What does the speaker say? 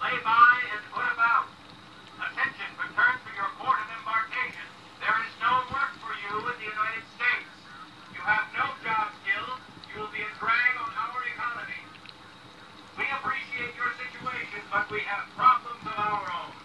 Lay by and put about. Attention, return to your port of embarkation. There is no work for you in the United States. You have no job skills. You will be a drag on our economy. We appreciate your situation, but we have problems of our own.